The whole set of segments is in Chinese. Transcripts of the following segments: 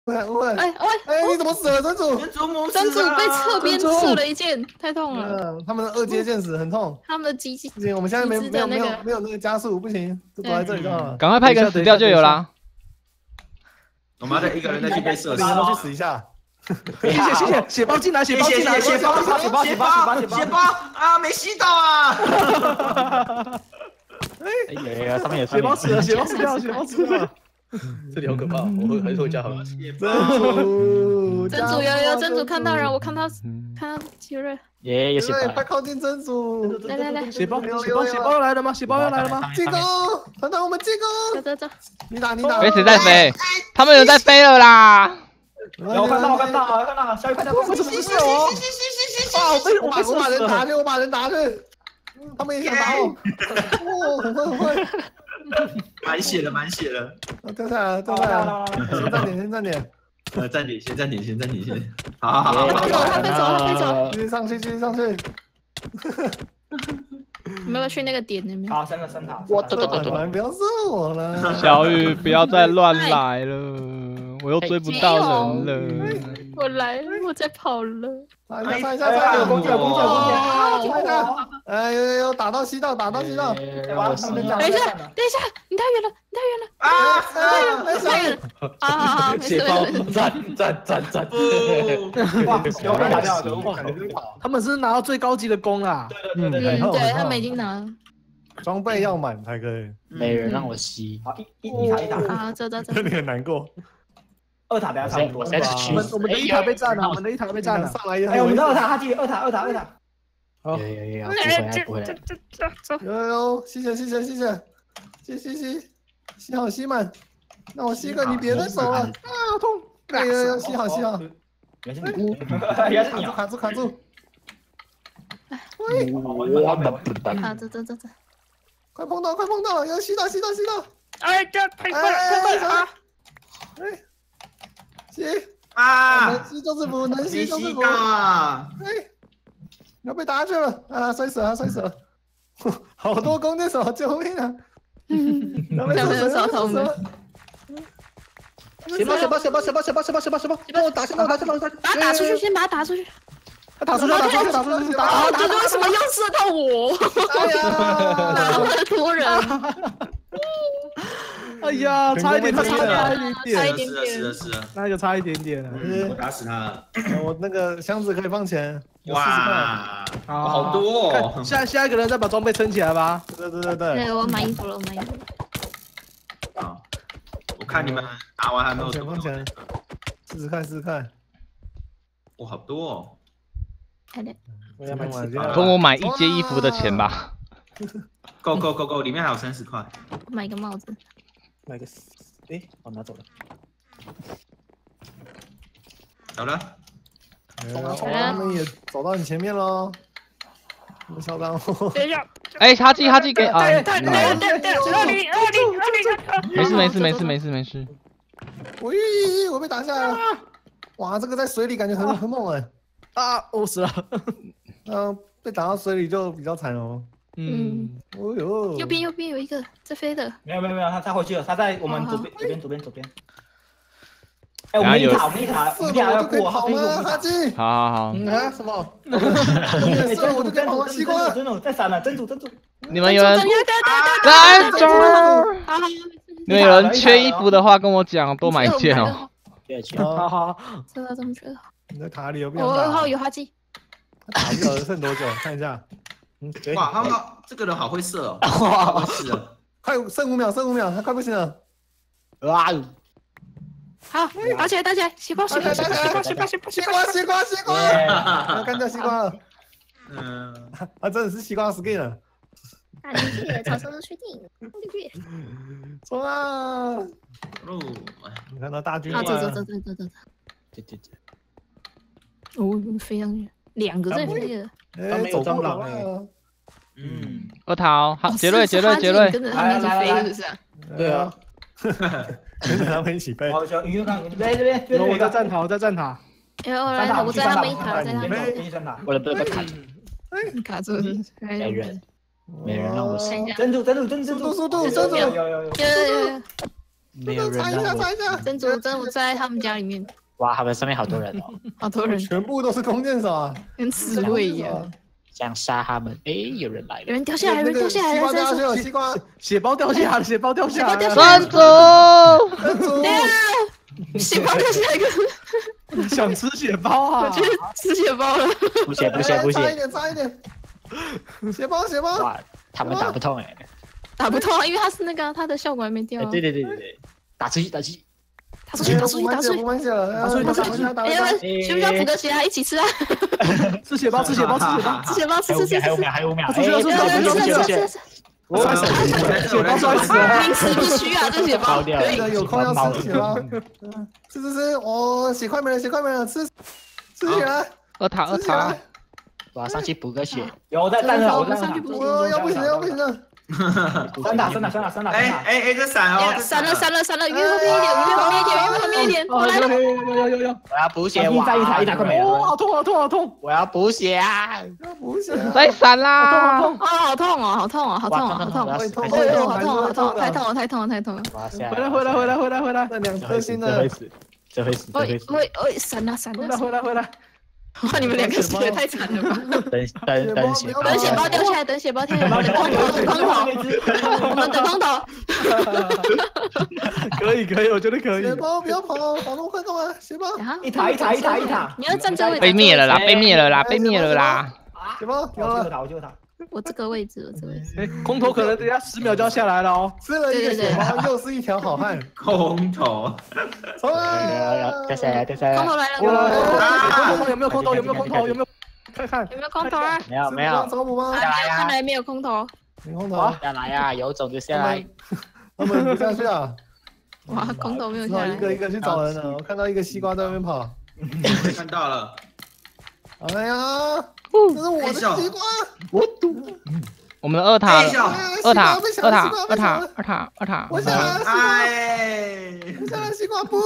你怎么死了，真主？ 真主被侧边刺了一剑，太痛了。 他们的二阶剑士很痛。 他们的机器， 不行，我们现在没有那个加速，不行，就躲在这里就好了。 赶快派一个人死掉就有啦。 我们再一个人再去被射死， 都去死一下。 谢谢，血包进来，血包啊，没吸到啊！ 哎呀，上面有血包死了，血包死掉， 这里好可怕，我还是回家好了。 真主有真主看到人，我看到奇瑞。 耶，有血包， 快靠近真主！ 来， 血包要来了吗？血包要来了吗？ 进攻！团团，我们进攻！ 走。 你打！ 谁在飞？他们有人在飞了啦！ 我看到，小雨快点，快！这不是我！ 我把人打去，他们也想打我。很会。 满血了。 掉下来了，先站点。 暂停先。好。 他飞走。 继续上去。 没有去那个点，有没有？ 好，升塔。 我不要射我了。 小雨，不要再乱来了，我又追不到人了。 我来了，我在跑了。 来，攻击！哎呦，打到西道。等一下， 你太远了。 太远了。 啊！ 血包，赞！哇，有人打掉了，他们是拿到最高级的弓啦。 对，他们已经拿了。 装备要满才可以。 没人让我吸。好，一塔。 啊，走。 你很难过。 二塔等下差不多。我们的一塔被占了， 上来也。 哎，我们的二塔，他记二塔。 好， 有，谢谢，吸好吸满，那我吸个，你别再走了，啊，好痛！有，吸好， 原来是你， 卡住， 走， 快碰到，要吸到， 哎，这太快了， 吸啊！ 能吸就是福，要被打去了啊！摔死了，好多弓箭手，救命啊！ 小朋友烧头们， 血包！帮我打！ 把他打出去，先把他打出去。 打出去！ 为什么又射到我？ 哎呀， 那么多人！ 哎呀，差一点，那就差一点点了。 我打死他了。 我那个箱子可以放钱， 哇，好多哦！ 下一个人再把装备撑起来吧。 对，我买衣服了。 好，我看你们打完还没有放钱，试试看。 哇，好多哦！ 跟我买一件衣服的钱吧。 够，里面还有30块。 买个帽子。 买个，我拿走了。 好了。 他们也走到你前面喽。嚣张！ 等一下。 哎，哈基给啊！没事。 我被打下来了。哇，这个在水里感觉很猛哎。 啊，我死了。 被打到水里就比较惨哦。哦呦， 右边有一个在飞的。 没有，他回去了，他在我们左边。哎，我们一塔要过， 好吗？哈基。 好。 什么？ 我就跟跑西瓜。真的在闪了，真主。 你们有人来走。你们有人缺衣服的话，跟我讲，多买一件哦。 好。 这个怎么缺？ 你在塔里有没有？ 有哈基。 塔里剩多久？看一下。 哇，他们这个人好会射哦！哇， 快剩5秒，他快不行了。 哇！ 好，打起来！西瓜！ 要干掉西瓜了。真的是西瓜 skin 了。 大力士超声确定， 冲啊！你看到大军吗？ 走。哦，飞上去，2个在飞了。 他没有蟑螂哎。 二塔，杰瑞， 跟着他们一起飞是不是？ 对啊， 跟着他们一起飞。 好，小鱼看，来这边，我在站塔。 我在他们一塔， 我的卡卡住， 没人让我升。 珍珠， 速度！ 有。 没有人查一下， 让我。 查一下。 真主在他们家里面， 哇，他们上面好多人哦， 好多人全部都是弓箭手啊， 跟刺猬一样。 想杀他们。哎，有人来了。 有人掉下来，有人掉下来了， 西瓜掉下去真了，西瓜。 血包掉下来了，血包掉下来了。 站住！ 主。血包掉下来一个， 想吃血包啊！ 我去吃血包了。 补血，补血，补血。 差一点，差一点。血包，血包。 哇，他们打不痛哎。 打不痛，因为他是那个他的效果还没掉。 对，打出去，打出去。 打出去，打出去，打出去。 不关系了， 打出去，打出去。 需不需要补个血啊？一起吃啊！ 吃血包，吃血包，吃血包， 吃血包，吃。 还有5秒，还有5秒。 出去了，出去了，出去了。 血包摔死了， 临时必须啊！这血包可以的，有空要吃血包。吃，哦，血快没了，血快没了，吃血来。 二塔。 我要上去补个血。 有在站着，我在上去补。 要不行了。 三打。 哎，这闪哦， 闪了，越后面一点。我来了。 有。 我要补血， 一打快没了。哦，好痛！ 我要补血啊！ 再闪啦！ 好痛哦！太痛了！ 回来！ 那2颗星的， 这会死！ 闪了！ 回来！ 哇，你们2个死也太惨了吧！ 等血包掉下来，等血包掉下来，等空投，我们等空投。 可以，我觉得可以。 血包不要跑那么快干嘛？血包一塔。 你要站这位置。 被灭了啦！ 血包有了， 我救他。 我这个位置。 空投可能等下10秒就要下来了哦。 吃了一个血包，又是一条好汉。 空投。 掉下来。 空投来了。 有没有空投？看。 有没有空投啊？ 没有。 找补吗？ 看来没有空投。 没空投。 下来呀，有种就下来。 他们不下去啊！ 哇，空投没有下来。 一个一个去找人了。我看到一个西瓜在外面跑。 看到了。 哎呀，这是我的西瓜。 我们的二塔。 我下来，西瓜不。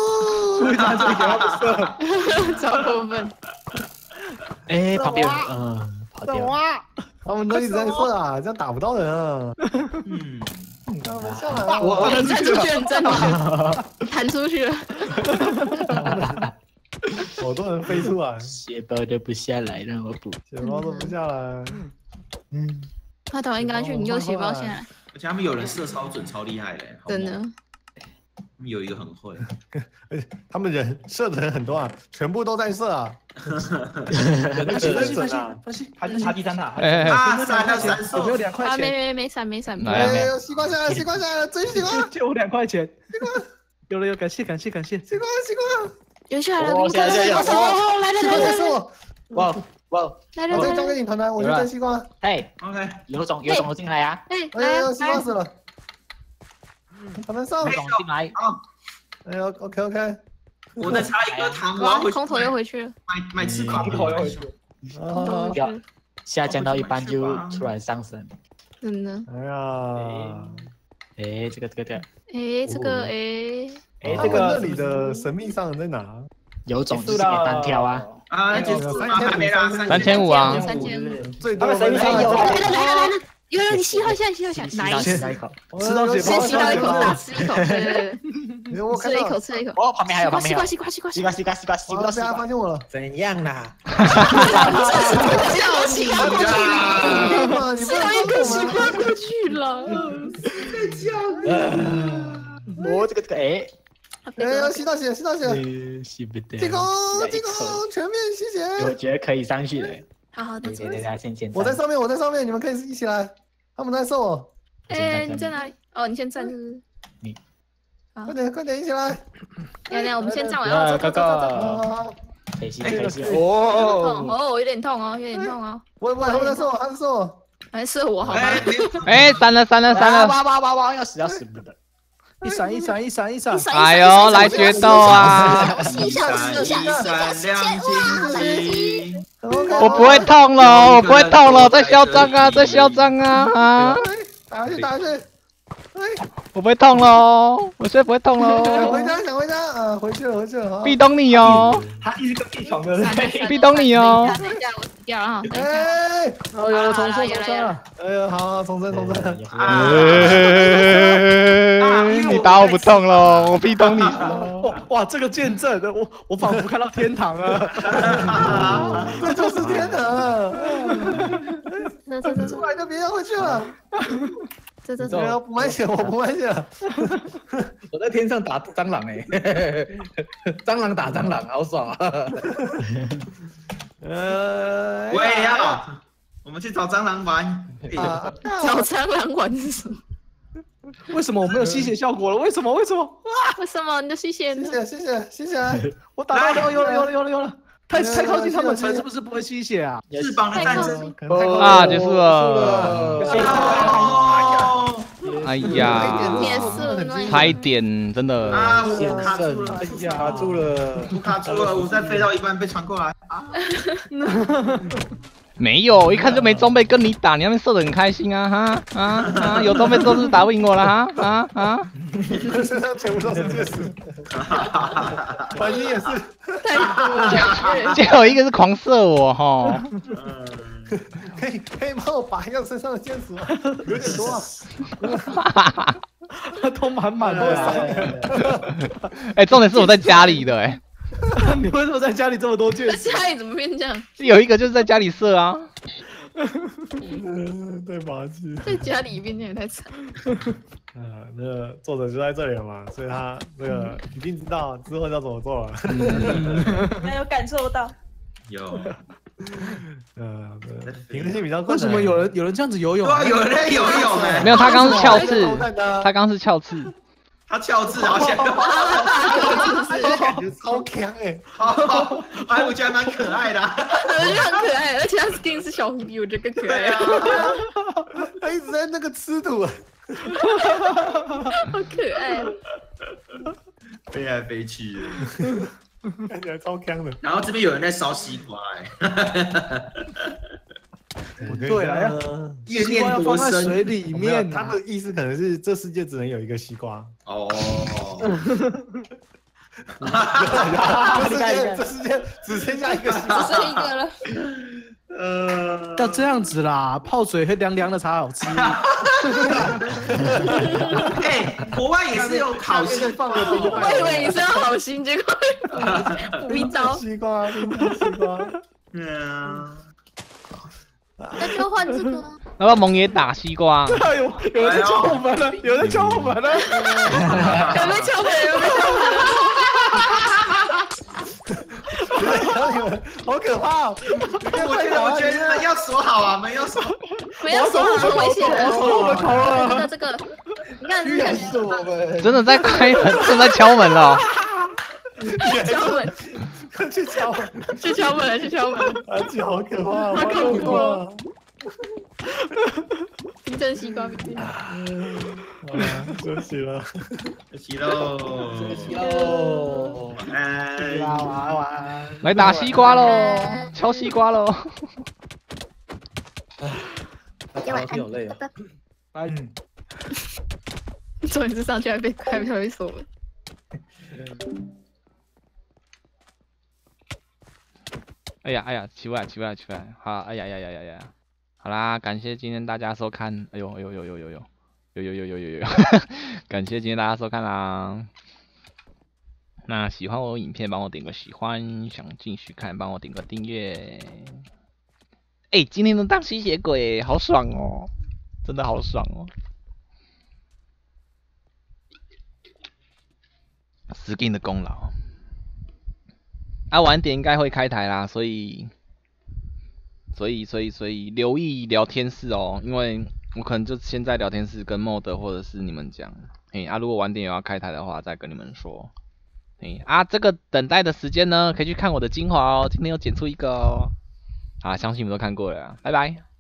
超过分。 哎，旁边跑掉。 他们都一直在射啊，这样打不到人啊。他们下来了， 我站出去，弹出去了。 好多人飞出来， 血包都不下来，让我补。 血包都不下来。 他头应该去，你就血包下来。 而且他们有人射超准，超厉害的。 真的。 他们有一个很会。 他们射的人很多啊，全部都在射啊。 分析，还是查第3塔。 闪了， 有没有2块钱？ 没闪。 西瓜下来，追西瓜， 借我2块钱。西瓜，有，感谢。西瓜。 有下来了，来了。 哇！ 来了， 我再交给你团团，我去追西瓜。 嘿 ，OK，有种进来呀！ 哎，西瓜死了。团团上。 有种进来。 哎呦 ，OK。 我再插一个糖，我要回去。 空投又回去了。 买吃烤。 下降到一半就突然上升。 真的。 哎呀。 哎，这个。 这个那里的神秘商人在哪？ 有种就是给单挑啊！ 3500啊 ！3500， 最多神秘商有。 有，你吸一下， 拿一口， 吃到血包， 先吸到一口，大吃一口，对，吃了一口。 哦，旁边还有， 西瓜， 西瓜， 发现我了， 怎样啦？ 笑死了！ 吃到一个西瓜过去了， 我这个哎， 吸到血， 吸不到， 进攻，全面吸血， 我觉得可以上去了。 好的， 先。 我在上面，你们可以一起来。他们在射我。 哎，你在哪里？哦，你先站是不是？ 你。 快点，一起来。 来，我们先站完。 走。可以吸。 哦，有点痛哦。 我他们在射我，他在射我。 还射我好吗？ 哎，闪了！ 哇！要死不得。 一闪！ 哎呦，来决斗啊！ 一闪亮晶。 我不会痛了，在嚣张啊！ 打下去！ 我不会痛喽，我现在不会痛喽。 想回家，想回家啊！回去了。 壁咚你哦， 他一直跟屁床的。 壁咚你哦。 等一下，我死掉了哈。 哎， 哦，有了，重生了。 哎呀，好，重生。 你打我不痛喽，我壁咚你。 哇，这个见证，我仿佛看到天堂了。 这就是天堂。 这出来就别要回去了。 这不卖血，我不卖血了。 我在天上打蟑螂哎，蟑螂打蟑螂，好爽啊！ 我也要，我们去找蟑螂玩。 找蟑螂玩是什么？ 为什么我没有吸血效果了？为什么？ 为什么你的吸血？ 谢谢。 我打到有了。太靠近他们城是不是不会吸血啊？ 翅膀的战争啊，结束了。哎呀，差一点，真的。 啊，我卡住了。 哎呀，卡住了， 我再飞到一半被传过来啊。 没有，一看就没装备，跟你打，你那边射得很开心啊哈！有装备都是打不赢我了哈！ 身上全部都是箭矢，反应也是太多了， 结果一个是狂射我哈。 可以帮我拔一下身上的箭矢吗？有点多啊。 都满的。 哎，重点是我在家里的哎。 你为什么在家里这么多箭矢？ 家里怎么变这样？ 有一个就是在家里射啊。 对吧？ 在家里变这样也太惨。 那个作者就在这里了嘛，所以他那个一定知道之后要怎么做了。 没有感受到。 有。 平衡性比较困难。 为什么有人这样子游泳？ 对，有人在游泳哎。 没有，他刚是翘刺，他刚是翘刺。 他翘刺好像， 感觉超强哎！ 哎，我觉得蛮可爱的。 我觉得很可爱，而且他 skin 是小狐狸，我觉得更可爱。 他一直在那个吃土， 好可爱。 飞来飞去的，看起来超强的。 然后这边有人在烧西瓜哎。 对啊，西瓜要放在水里面。 他的意思可能是这世界只能有一个西瓜。 哦。 这世界只剩下一个西瓜， 只剩一个了。 要这样子啦，泡水会凉凉的才好吃。 哎，国外也是有烤西瓜。 我以为你是要好心，结果补一刀。 西瓜。 那就换这个。 要不要蒙爷打西瓜？ 有人在敲我们了，有人在敲我们了。 有没有敲门？ 好可怕哦！ 我觉得要锁好啊，门要锁。 门要锁好，很危险的。 我头了。 这个，你看， 是我们真的在开门，正在敲门了。 敲门。 去敲门！ 去敲门！ 而且好可怕， 好恐怖啊！冰镇西瓜，冰镇。 休息了， 休息喽。晚安。 晚安。 来打西瓜喽，敲西瓜喽。 大家挺有累啊。 重点是上去还被锁了。 哎呀，起不来，好，哎呀，好啦，感谢今天大家收看，哎呦，感谢今天大家收看啦。那喜欢我影片，帮我点个喜欢；想继续看，帮我点个订阅。哎，今天能当吸血鬼，好爽哦，真的好爽哦。Skin 的功劳。晚点应该会开台啦，所以留意聊天室哦，因为我可能就先在聊天室跟 mod 或者是你们讲，如果晚点有要开台的话，再跟你们说。这个等待的时间呢，可以去看我的精华哦，今天有剪出一个哦。好，相信你们都看过了，拜拜。